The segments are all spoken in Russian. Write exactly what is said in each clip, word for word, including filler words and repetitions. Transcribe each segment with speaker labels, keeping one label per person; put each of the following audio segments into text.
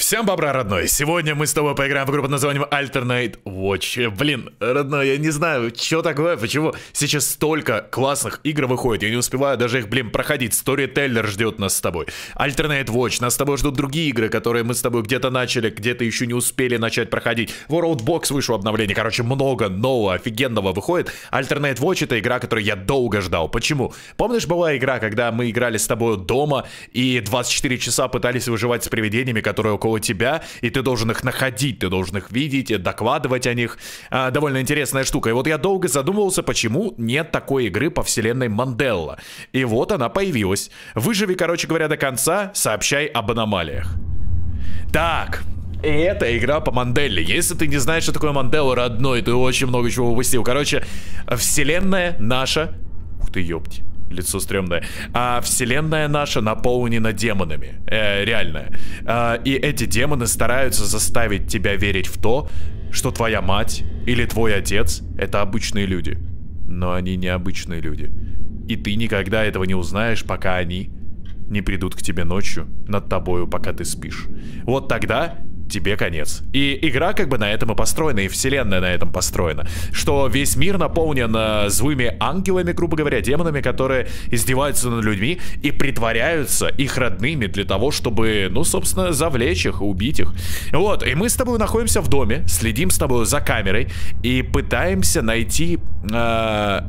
Speaker 1: Всем бобра, родной. Сегодня мы с тобой поиграем в игру под названием Alternate Watch. Блин, родной, я не знаю, что такое, почему сейчас столько классных игр выходит. Я не успеваю даже их, блин, проходить. Storyteller ждет нас с тобой. Alternate Watch. Нас с тобой ждут другие игры, которые мы с тобой где-то начали, где-то еще не успели начать проходить. World Box вышло обновление. Короче, много нового, офигенного выходит. Alternate Watch — это игра, которую я долго ждал. Почему? Помнишь, была игра, когда мы играли с тобой дома и двадцать четыре часа пытались выживать с привидениями, которые около тебя, и ты должен их находить, ты должен их видеть, докладывать о них. А, довольно интересная штука. И вот я долго задумывался, почему нет такой игры по вселенной Манделла. И вот она появилась. Выживи, короче говоря, до конца, сообщай об аномалиях. Так, и это игра по Манделле. Если ты не знаешь, что такое Манделла, родной, ты очень много чего упустил. Короче, вселенная наша... Ух ты, ёпти. Лицо стрёмное. А вселенная наша наполнена демонами. Э, реально. А, и эти демоны стараются заставить тебя верить в то, что твоя мать или твой отец — это обычные люди. Но они не обычные люди. И ты никогда этого не узнаешь, пока они не придут к тебе ночью над тобою, пока ты спишь. Вот тогда... тебе конец. И игра как бы на этом и построена, и вселенная на этом построена. Что весь мир наполнен э, злыми ангелами, грубо говоря, демонами, которые издеваются над людьми и притворяются их родными для того, чтобы, ну, собственно, завлечь их, убить их. Вот, и мы с тобой находимся в доме, следим с тобой за камерой и пытаемся найти э,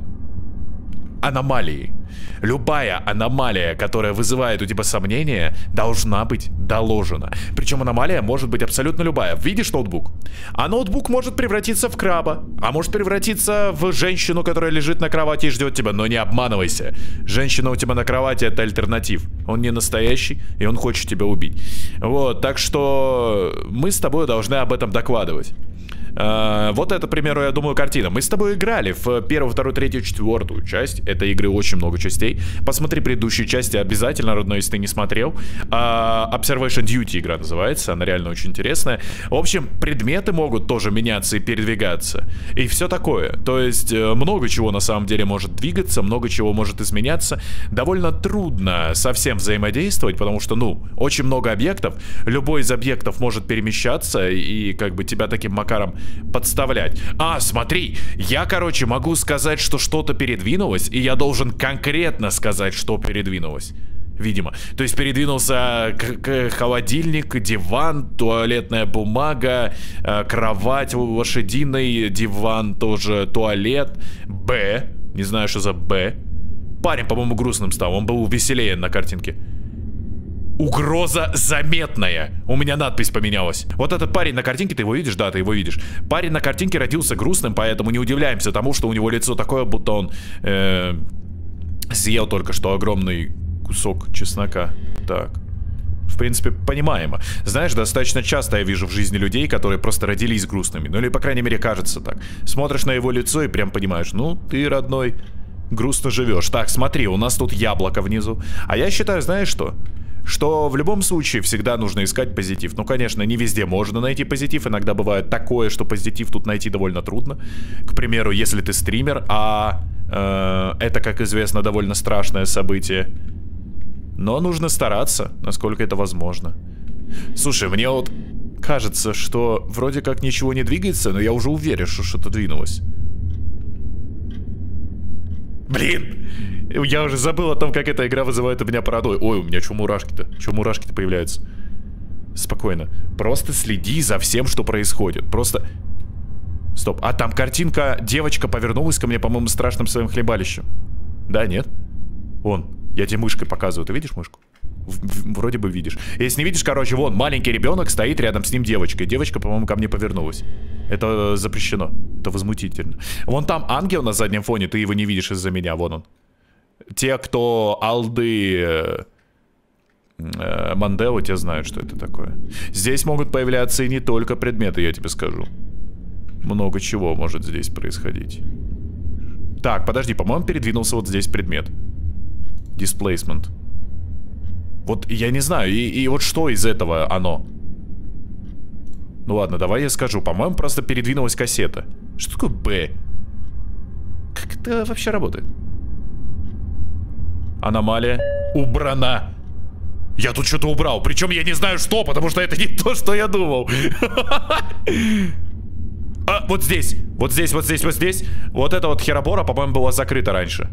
Speaker 1: аномалии. Любая аномалия, которая вызывает у тебя сомнения, должна быть доложена. Причем аномалия может быть абсолютно любая. Видишь ноутбук? А ноутбук может превратиться в краба, а может превратиться в женщину, которая лежит на кровати и ждет тебя. Но не обманывайся. Женщина у тебя на кровати — это альтернатив. Он не настоящий, и он хочет тебя убить. Вот, так что мы с тобой должны об этом докладывать. Uh, вот это, к примеру, я думаю, картина. Мы с тобой играли в первую, вторую, третью, четвертую часть. Этой игры очень много частей. Посмотри предыдущие части обязательно, родной, если ты не смотрел. uh, Observation Duty игра называется. Она реально очень интересная. В общем, предметы могут тоже меняться и передвигаться. И все такое. То есть много чего на самом деле может двигаться, много чего может изменяться. Довольно трудно совсем взаимодействовать, потому что, ну, очень много объектов. Любой из объектов может перемещаться и как бы тебя таким макаром подставлять. А, смотри, я, короче, могу сказать, что что-то передвинулось, и я должен конкретно сказать, что передвинулось. Видимо. То есть передвинулся к -к холодильник, диван, туалетная бумага, э, кровать лошадиный, диван тоже, туалет. Б. Не знаю, что за Б. Парень, по-моему, грустным стал. Он был веселее на картинке. Угроза заметная. У меня надпись поменялась. Вот этот парень на картинке, ты его видишь? Да, ты его видишь. Парень на картинке родился грустным, поэтому не удивляемся тому, что у него лицо такое, будто он э, съел только что огромный кусок чеснока. Так. В принципе, понимаемо. Знаешь, достаточно часто я вижу в жизни людей, которые просто родились грустными. Ну или, по крайней мере, кажется так. Смотришь на его лицо и прям понимаешь, ну, ты, родной, грустно живешь. Так, смотри, у нас тут яблоко внизу. А я считаю, знаешь что? Что в любом случае всегда нужно искать позитив. Ну, конечно, не везде можно найти позитив. Иногда бывает такое, что позитив тут найти довольно трудно. К примеру, если ты стример, а э, это, как известно, довольно страшное событие. Но нужно стараться, насколько это возможно. Слушай, мне вот кажется, что вроде как ничего не двигается, но я уже уверен, что что-то двинулось. Блин! Я уже забыл о том, как эта игра вызывает у меня паранойю. Ой, у меня что мурашки-то? Что мурашки-то появляются? Спокойно. Просто следи за всем, что происходит. Просто... Стоп. А там картинка. Девочка повернулась ко мне, по-моему, страшным своим хлебалищем. Да, нет? Вон. Я тебе мышкой показываю. Ты видишь мышку? В вроде бы видишь. Если не видишь, короче, вон, маленький ребенок стоит рядом с ним девочкой. Девочка, по-моему, ко мне повернулась. Это запрещено. Это возмутительно. Вон там ангел на заднем фоне. Ты его не видишь из-за меня. Вон он. Те, кто алды э, э, Манделлы, те знают, что это такое. Здесь могут появляться и не только предметы, я тебе скажу. Много чего может здесь происходить. Так, подожди, по-моему, передвинулся вот здесь предмет. Displacement. Вот я не знаю, и, и вот что из этого оно? Ну ладно, давай я скажу. По-моему, просто передвинулась кассета. Что такое Б? Как это вообще работает? Аномалия убрана. Я тут что-то убрал. Причем я не знаю что, потому что это не то, что я думал. А, вот здесь. Вот здесь, вот здесь, вот здесь. Вот эта вот херобора, по-моему, была закрыта раньше.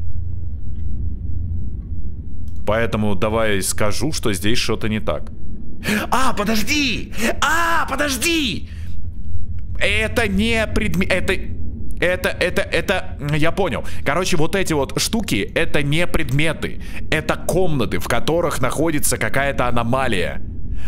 Speaker 1: Поэтому давай скажу, что здесь что-то не так. А, подожди! А, подожди! Это не предмет... Это... Это, это, это... Я понял. Короче, вот эти вот штуки, это не предметы. Это комнаты, в которых находится какая-то аномалия.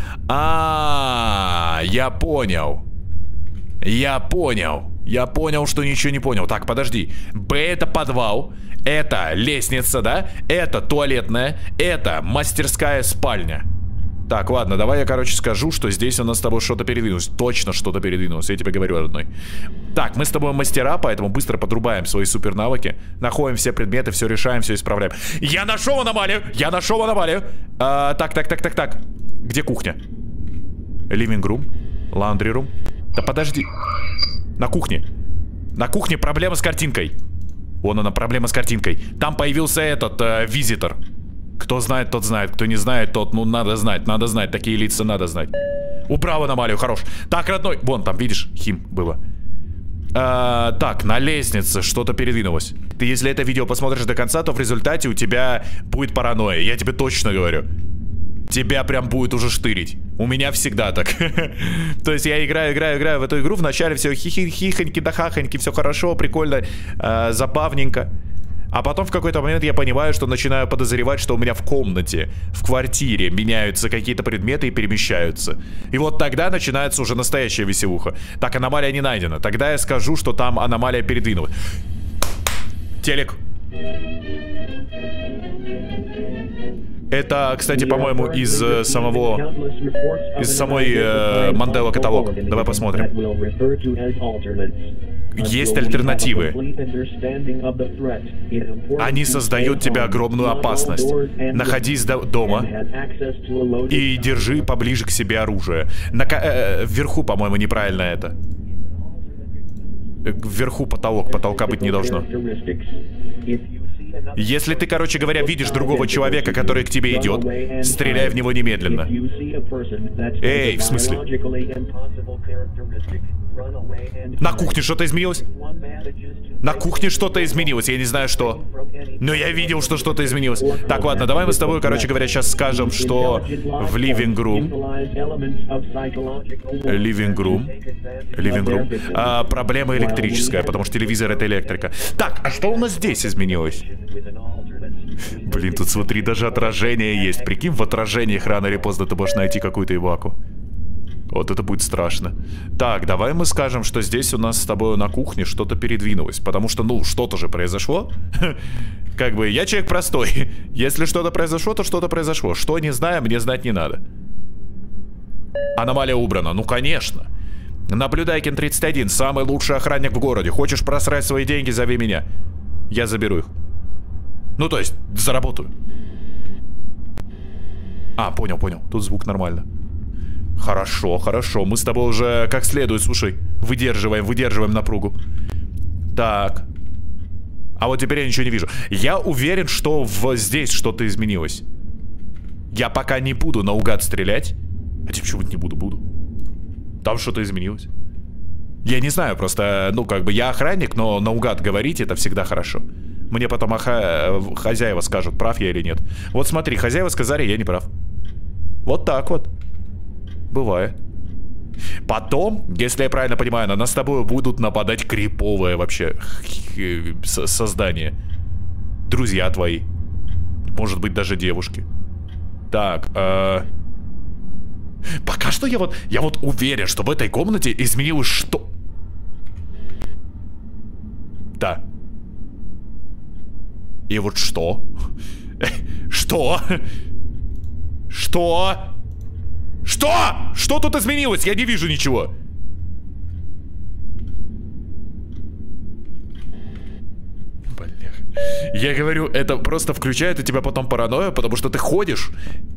Speaker 1: А, я понял. Я понял. Я понял, что ничего не понял. Так, подожди. Б это подвал. Это лестница, да? Это туалетная. Это мастерская спальня. Так, ладно, давай я, короче, скажу, что здесь у нас с тобой что-то передвинулось. Точно что-то передвинулось, я тебе говорю, родной. Так, мы с тобой мастера, поэтому быстро подрубаем свои супер навыки. Находим все предметы, все решаем, все исправляем. Я нашел аномалию! Я нашел аномалию! А, так, так, так, так, так. Где кухня? Living room? Laundry room? Да подожди. На кухне. На кухне проблема с картинкой. Вон она, проблема с картинкой. Там появился этот, э, визитор. Кто знает, тот знает. Кто не знает, тот, ну, надо знать. Надо знать. Такие лица надо знать. Убрал аномалию, хорош. Так, родной. Вон, там, видишь, хим было. А, так, на лестнице что-то передвинулось. Ты, если это видео посмотришь до конца, то в результате у тебя будет паранойя. Я тебе точно говорю. Тебя прям будет уже штырить. У меня всегда так. То есть я играю, играю, играю в эту игру. Вначале все хихоньки да хахоньки, все хорошо, прикольно, э, забавненько. А потом в какой-то момент я понимаю, что начинаю подозревать, что у меня в комнате, в квартире меняются какие-то предметы и перемещаются. И вот тогда начинается уже настоящая веселуха. Так, аномалия не найдена. Тогда я скажу, что там аномалия передвинулась. Телек. Это, кстати, по-моему, из э, самого... Из самой э, Mandela каталог. Давай посмотрим. Есть альтернативы. Они создают тебе огромную опасность. Находись до дома и держи поближе к себе оружие. На э, вверху, по-моему, неправильно это. Вверху потолок. Потолка быть не должно. Если ты, короче говоря, видишь другого человека, который к тебе идет, стреляй в него немедленно. Эй, в смысле? На кухне что-то изменилось? На кухне что-то изменилось, я не знаю что. Но я видел, что что-то изменилось. Так, ладно, давай мы с тобой, короче говоря, сейчас скажем, что в living room... Living room... Living room... А, проблема электрическая, потому что телевизор — это электрика. Так, а что у нас здесь изменилось? Блин, тут смотри, даже отражение есть. Прикинь, в отражениях рано или поздно ты можешь найти какую-то иваку. Вот это будет страшно. Так, давай мы скажем, что здесь у нас с тобой на кухне что-то передвинулось. Потому что, ну, что-то же произошло. Как бы, я человек простой. Если что-то произошло, то что-то произошло. Что, не знаю, мне знать не надо. Аномалия убрана. Ну, конечно. Наблюдайкин тридцать один. Самый лучший охранник в городе. Хочешь просрать свои деньги, зови меня. Я заберу их. Ну, то есть, заработаю. А, понял, понял. Тут звук нормально. Хорошо, хорошо. Мы с тобой уже как следует, слушай. Выдерживаем, выдерживаем напругу. Так. А вот теперь я ничего не вижу. Я уверен, что в... здесь что-то изменилось. Я пока не буду наугад стрелять. Хотя почему-то не буду, буду. Там что-то изменилось. Я не знаю, просто, ну, как бы я охранник, но наугад говорить — это всегда хорошо. Мне потом оха... хозяева скажут, прав я или нет. Вот смотри, хозяева сказали, я не прав. Вот так вот. Бывает. Потом, если я правильно понимаю, на нас с тобой будут нападать криповые вообще создания. Друзья твои. Может быть, даже девушки. Так, э... пока что я вот, я вот уверен, что в этой комнате изменилось что... Да. И вот что? Что? Что? Что? Что тут изменилось? Я не вижу ничего. Блях. Я говорю, это просто включает у тебя потом паранойю, потому что ты ходишь.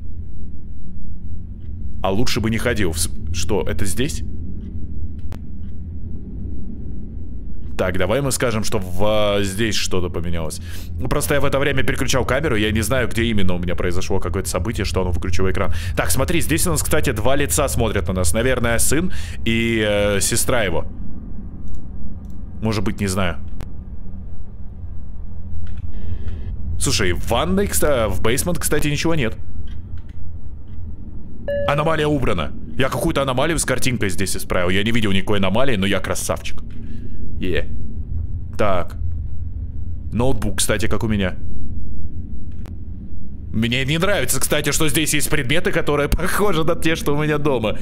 Speaker 1: А лучше бы не ходил. Что, это здесь? Так, давай мы скажем, что в, здесь что-то поменялось. Просто я в это время переключал камеру, я не знаю, где именно у меня произошло какое-то событие, что оно выключило экран. Так, смотри, здесь у нас, кстати, два лица смотрят на нас. Наверное, сын и э, сестра его. Может быть, не знаю. Слушай, в ванной, кстати, в бейсмент, кстати, ничего нет. Аномалия убрана. Я какую-то аномалию с картинкой здесь исправил. Я не видел никакой аномалии, но я красавчик. Е. Так. Ноутбук, кстати, как у меня. Мне не нравится, кстати, что здесь есть предметы, которые похожи на те, что у меня дома.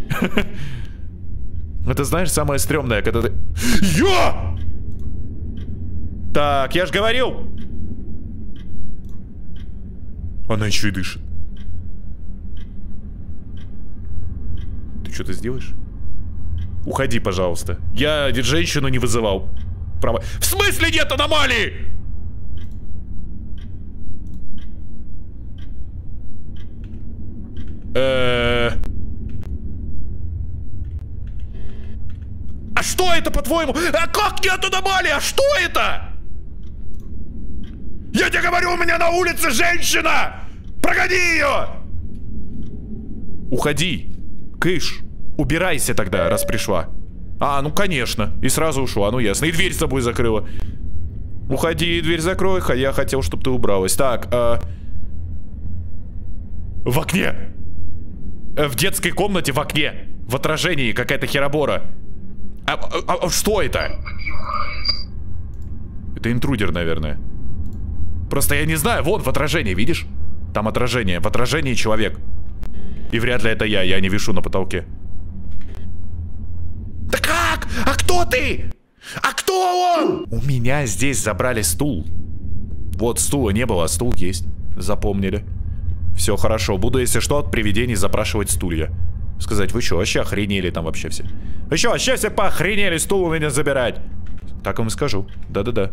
Speaker 1: Это, знаешь, самое стрёмное, когда ты... Я! Так, я ж говорил. Она еще и дышит. Ты что-то сделаешь? Уходи, пожалуйста. Я женщину не вызывал. Право. В смысле нет аномалии? Э-э... А что это, по-твоему? А как нет аномалии? А что это? Я тебе говорю, у меня на улице женщина! Прогони ее! Уходи. Кыш. Убирайся тогда, раз пришла. А, ну конечно. И сразу ушла, ну ясно. И дверь с собой закрыла. Уходи, дверь закрой. Я хотел, чтобы ты убралась. Так, а... В окне. В детской комнате в окне. В отражении какая-то херобора. А, а, а что это? Это интрудер, наверное. Просто я не знаю. Вон, в отражении, видишь? Там отражение. В отражении человек. И вряд ли это я. Я не вишу на потолке. Да как? А кто ты? А кто он? У меня здесь забрали стул. Вот стула не было, а стул есть. Запомнили. Все хорошо. Буду, если что, от привидений запрашивать стулья. Сказать, вы что, вообще охренели там вообще все? Вы что, вообще все поохренели стул у меня забирать? Так вам и скажу. Да-да-да.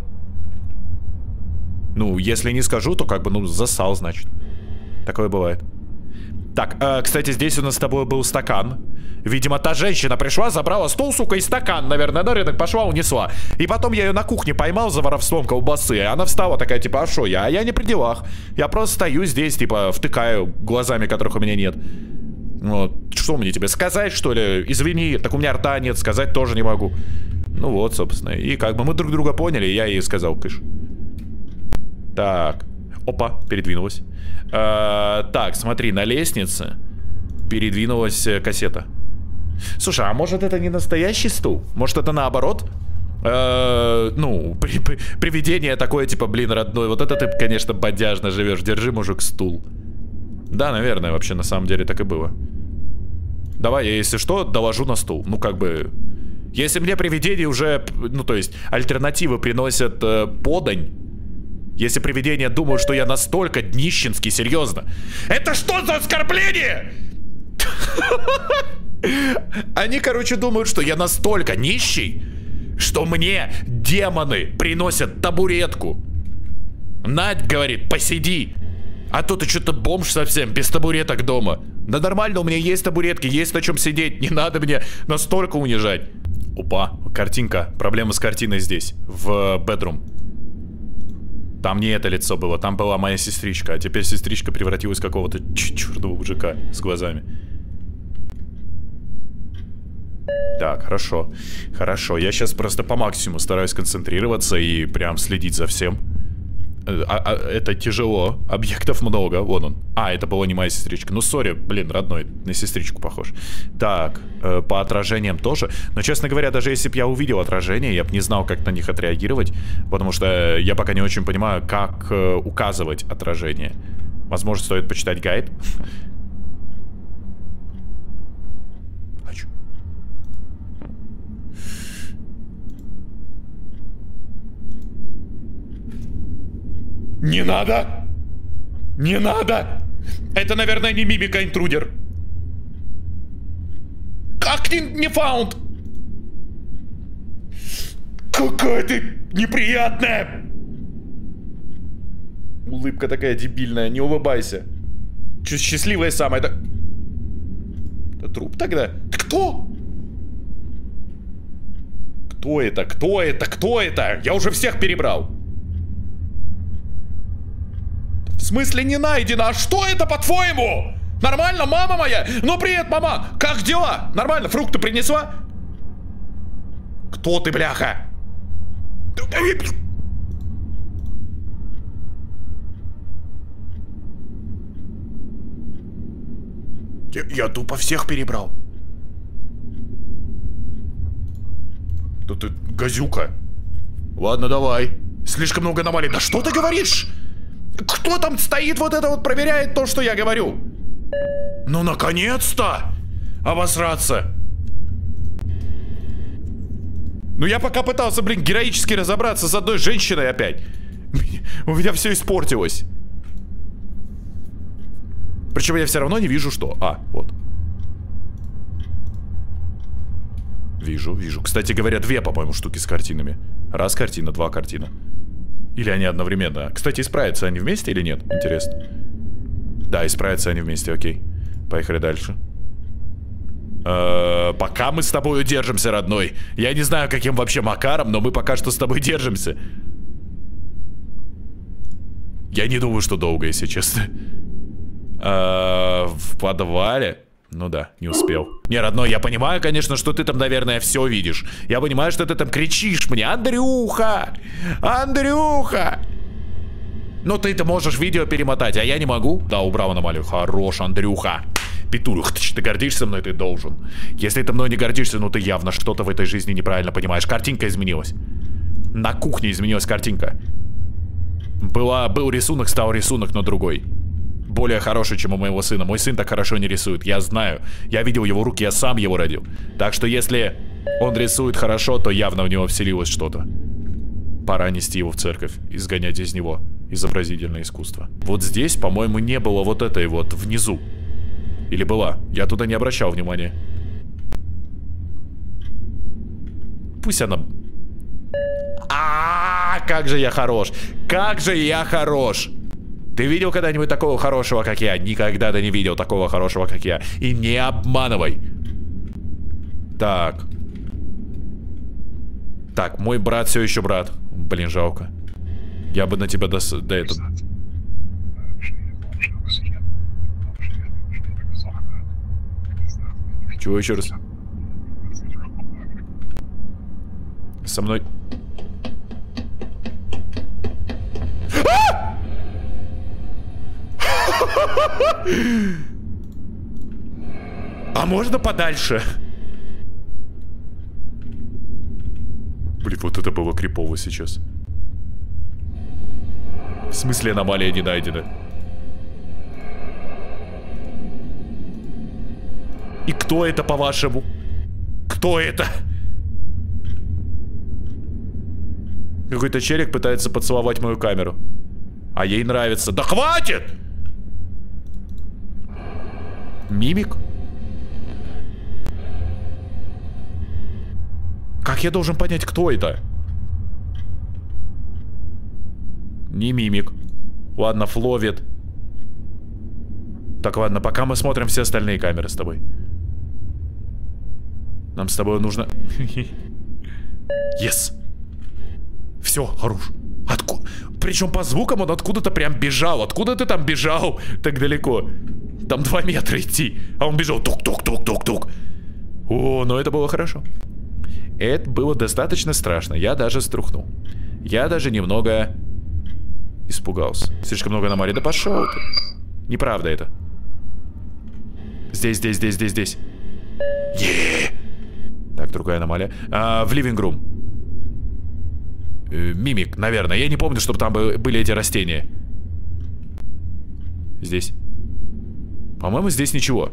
Speaker 1: Ну, если не скажу, то как бы, ну, засал, значит. Такое бывает. Так, э, кстати, здесь у нас с тобой был стакан. Видимо, та женщина пришла, забрала стол, сука, и стакан, наверное, на рынок пошла, унесла. И потом я ее на кухне поймал за воровством колбасы. И она встала такая, типа, а шо я? А я не при делах. Я просто стою здесь, типа, втыкаю глазами, которых у меня нет. Вот. Что мне тебе, сказать, что ли? Извини, так у меня рта нет, сказать тоже не могу. Ну вот, собственно. И как бы мы друг друга поняли, я ей сказал, кыш. Так. Опа, передвинулась. А, так, смотри, на лестнице передвинулась кассета. Слушай, а может это не настоящий стул? Может это наоборот? А, ну, при, при, привидение такое, типа, блин, родной. Вот это ты, конечно, бодяжно живешь. Держи, мужик, стул. Да, наверное, вообще на самом деле так и было. Давай, я, если что, доложу на стул. Ну, как бы... Если мне привидение уже... Ну, то есть, альтернативы приносят э, подань. Если привидения думают, что я настолько днищенский, серьезно. Это что за оскорбление? Они, короче, думают, что я настолько нищий, что мне демоны приносят табуретку. Надь говорит, посиди. А то ты что-то бомж совсем, без табуреток дома. Да нормально, у меня есть табуретки, есть на чем сидеть. Не надо мне настолько унижать. Опа, картинка. Проблема с картиной здесь, в bedroom. Там не это лицо было, там была моя сестричка. А теперь сестричка превратилась в какого-то чёртового мужика с глазами. Так, хорошо. Хорошо, я сейчас просто по максимуму стараюсь концентрироваться и прям следить за всем. А, а, это тяжело, объектов много, вон он. А, это была не моя сестричка. Ну, сори, блин, родной, на сестричку похож. Так, э, по отражениям тоже. Но, честно говоря, даже если бы я увидел отражение, я бы не знал, как на них отреагировать. Потому что я пока не очень понимаю, как э, указывать отражение. Возможно, стоит почитать гайд. Не надо! Не надо! Это, наверное, не мимика, интрудер. Как не, не фаунд? Какая ты неприятная! Улыбка такая дебильная, не улыбайся. Чё, счастливая самая, это... Это труп тогда? Кто? Кто это? Кто это? Кто это? Я уже всех перебрал. В смысле не найдено? А что это, по-твоему? Нормально, мама моя? Ну, привет, мама. Как дела? Нормально, фрукты принесла? Кто ты, бляха? Я, я тупо всех перебрал. Да ты газюка. Ладно, давай. Слишком много аномалий. Да что ты говоришь? Кто там стоит, вот это вот проверяет то, что я говорю? Ну, наконец-то! Обосраться. Ну, я пока пытался, блин, героически разобраться с одной женщиной опять. У меня все испортилось. Причем я все равно не вижу, что... А, вот. Вижу, вижу. Кстати говоря, две, по-моему, штуки с картинами. Раз картина, два картина. Или они одновременно. Кстати, исправятся они вместе или нет? Интересно. Да, исправятся они вместе, окей. Поехали дальше. Э-э, пока мы с тобой держимся, родной. Я не знаю, каким вообще макаром, но мы пока что с тобой держимся. Я не думаю, что долго, если честно. Э-э, в подвале? Ну да, не успел. Не, родной, я понимаю, конечно, что ты там, наверное, все видишь. Я понимаю, что ты там кричишь мне: Андрюха! Андрюха! Ну ты-то можешь видео перемотать, а я не могу. Да, убрал аномалию. Хорош, Андрюха. Петух, ты гордишься мной, ты должен. Если ты мной не гордишься, ну ты явно что-то в этой жизни неправильно понимаешь. Картинка изменилась. На кухне изменилась картинка. Была, был рисунок, стал рисунок, но другой. Более хороший, чем у моего сына. Мой сын так хорошо не рисует, я знаю. Я видел его руки, я сам его родил. Так что если он рисует хорошо, то явно в него вселилось что-то. Пора нести его в церковь, изгонять из него изобразительное искусство. Вот здесь, по-моему, не было вот этой вот внизу. Или была? Я туда не обращал внимания. Пусть она... А-а-а, как же я хорош! Как же я хорош! Ты видел когда-нибудь такого хорошего, как я? Никогда ты не видел такого хорошего, как я. И не обманывай. Так. Так, мой брат все еще брат. Блин, жалко. Я бы на тебя до, до этого... Чего еще раз? Со мной... А можно подальше? Блин, вот это было крипово сейчас. В смысле аномалия не найдена? И кто это, по-вашему? Кто это? Какой-то челик пытается поцеловать мою камеру. А ей нравится. Да хватит! Мимик? Как я должен понять, кто это? Не мимик. Ладно, фловит. Так, ладно, пока мы смотрим все остальные камеры с тобой. Нам с тобой нужно... Yes. Все, хорош. Откуда? Причем по звукам он откуда-то прям бежал. Откуда ты там бежал так далеко? Там два метра идти. А он бежал тук-тук-тук-тук-тук. О, ну это было хорошо. Это было достаточно страшно. Я даже струхнул. Я даже немного испугался. Слишком много аномалий. Да пошел ты. Неправда это. Здесь, здесь, здесь, здесь, здесь. Е-е-е. Так, другая аномалия. А, в living room. Э, мимик, наверное. Я не помню, чтобы там были эти растения. Здесь. По-моему, здесь ничего.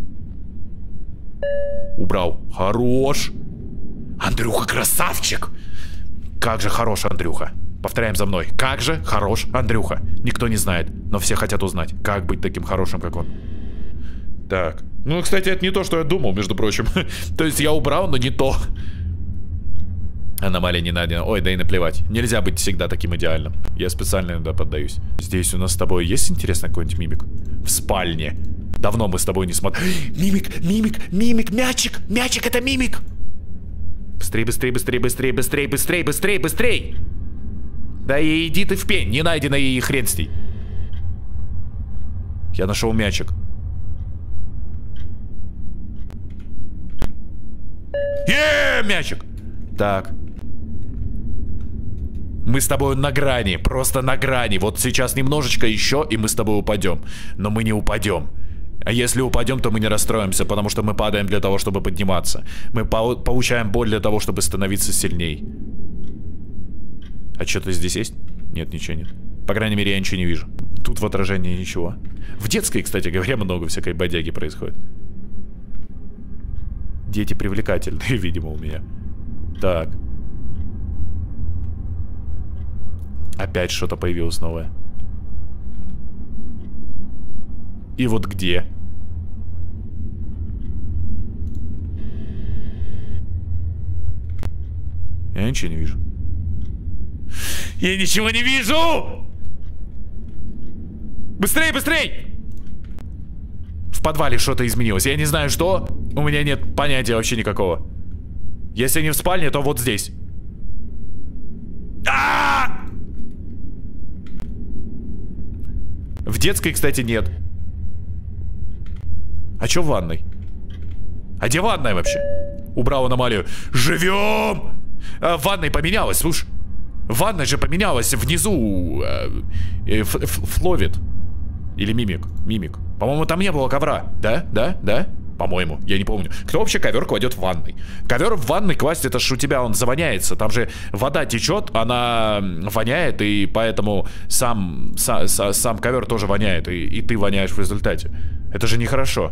Speaker 1: Убрал. Хорош. Андрюха, красавчик. Как же хорош Андрюха. Повторяем за мной. Как же хорош Андрюха. Никто не знает, но все хотят узнать, как быть таким хорошим, как он. Так. Ну, кстати, это не то, что я думал, между прочим. То есть я убрал, но не то. Аномалия не найдена. Ой, да и наплевать. Нельзя быть всегда таким идеальным. Я специально иногда поддаюсь. Здесь у нас с тобой есть, интересно, какой-нибудь мимик? В спальне. Давно мы с тобой не смотрели. Мимик, мимик, мимик, мячик. Мячик, это мимик. Быстрей, быстрей, быстрей, быстрей, быстрей, быстрей, быстрей, быстрей! Да и иди ты в пень, не найдено и хрен с ней. Я нашел мячик. Еее, мячик! Так. Мы с тобой на грани, просто на грани. Вот сейчас немножечко еще, и мы с тобой упадем. Но мы не упадем. А если упадем, то мы не расстроимся, потому что мы падаем для того, чтобы подниматься. Мы по получаем боль для того, чтобы становиться сильней. А что-то здесь есть? Нет, ничего нет. По крайней мере, я ничего не вижу. Тут в отражении ничего. В детской, кстати говоря, много всякой бодяги происходит. Дети привлекательные, видимо, у меня. Так. Опять что-то появилось новое. И вот где? Я ничего не вижу. Я ничего не вижу! Быстрей, быстрей! В подвале что-то изменилось. Я не знаю, что. У меня нет понятия вообще никакого. Если не в спальне, то вот здесь. А-а-а! В детской, кстати, нет. А чё в ванной? А где ванная вообще? Убрал аномалию. Живем! А, в ванной поменялось, слушай. Ванная же поменялась внизу. Э, э, фловит. Или мимик. Мимик. По-моему, там не было ковра. Да? Да? Да? По-моему, я не помню. Кто вообще ковер кладет в ванной? Ковер в ванной класть, это ж у тебя он завоняется. Там же вода течет, она воняет, и поэтому сам, са, са, сам ковер тоже воняет, и, и ты воняешь в результате. Это же нехорошо.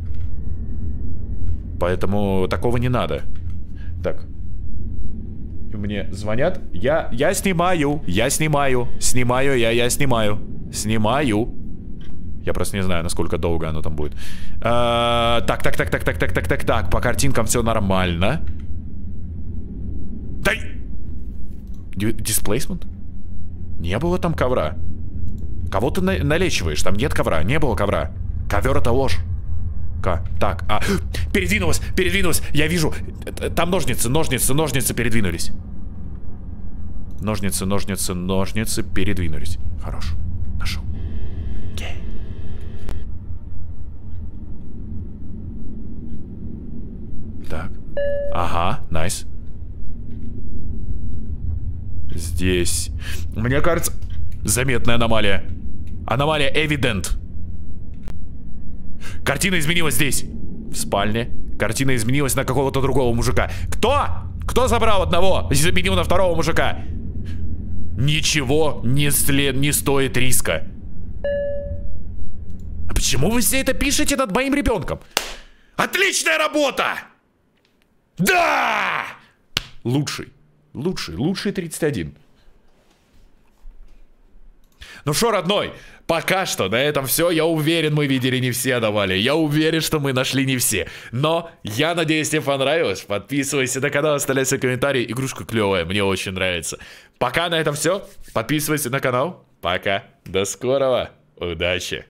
Speaker 1: Поэтому такого не надо. Так. Мне звонят. Я, я снимаю. Я снимаю. Снимаю я, я снимаю. Снимаю. Я просто не знаю, насколько долго оно там будет. А, так, так, так, так, так, так, так, так, так. По картинкам все нормально. Дай! Дисплейсмент? Не было там ковра. Кого ты на налечиваешь? Там нет ковра. Не было ковра. Ковер это ложь. К. Так, а. Передвинулась, передвинулась. Я вижу. Там ножницы, ножницы, ножницы передвинулись. Ножницы, ножницы, ножницы передвинулись. Хорош. Нашел. Окей. Так. Ага, найс. Здесь. Мне кажется, заметная аномалия. Аномалия evident. Картина изменилась здесь. В спальне. Картина изменилась на какого-то другого мужика. Кто? Кто забрал одного и заменил на второго мужика? Ничего не, след... не стоит риска. А почему вы все это пишете над моим ребенком? Отличная работа! Да! Лучший. Лучший. Лучший тридцать один. Ну шо, родной, пока что на этом все. Я уверен, мы видели не все аномалии. Я уверен, что мы нашли не все. Но я надеюсь, тебе понравилось. Подписывайся на канал, оставляй свои комментарии. Игрушка клевая, мне очень нравится. Пока на этом все. Подписывайся на канал. Пока. До скорого. Удачи.